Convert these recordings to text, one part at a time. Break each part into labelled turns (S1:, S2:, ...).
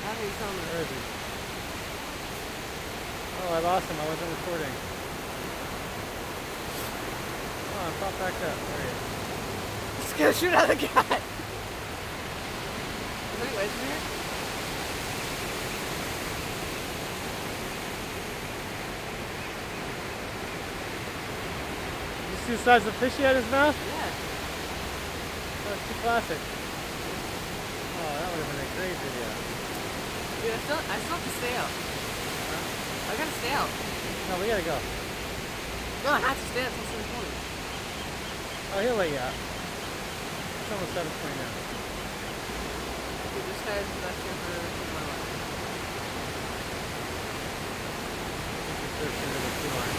S1: How do you tell him?
S2: Where is he? Oh, I lost him. I wasn't recording. Come on, pop back up. There he is.
S1: Just gonna shoot at the cat. Is there any waves in here?
S2: You see the size of the fish he had in his mouth?
S1: Yeah.
S2: That's too classic. Oh, that would have been a great video.
S1: Dude, I still have to stay out.
S2: Huh?
S1: I gotta stay out.
S2: No, we gotta go.
S1: No, I have to stay out until 7:20.
S2: Oh, he'll let you out. It's almost 7:20 now.
S1: Dude, this guy is the best here for my life.
S2: This is first into the sea line.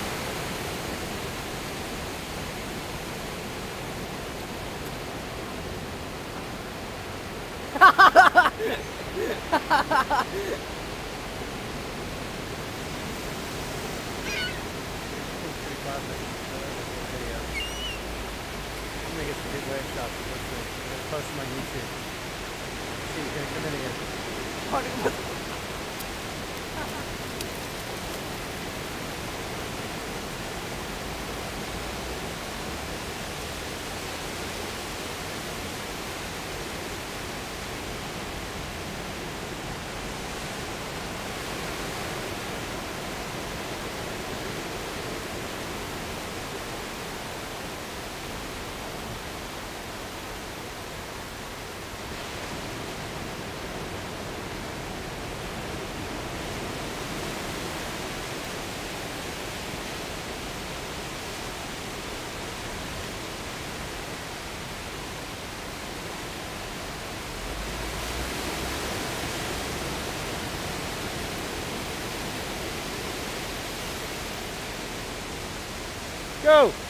S2: Pretty classic. Video. I'm gonna get some big wave shots. Let's see. I'm gonna post them on YouTube. Let's see, he's gonna come in again. Go!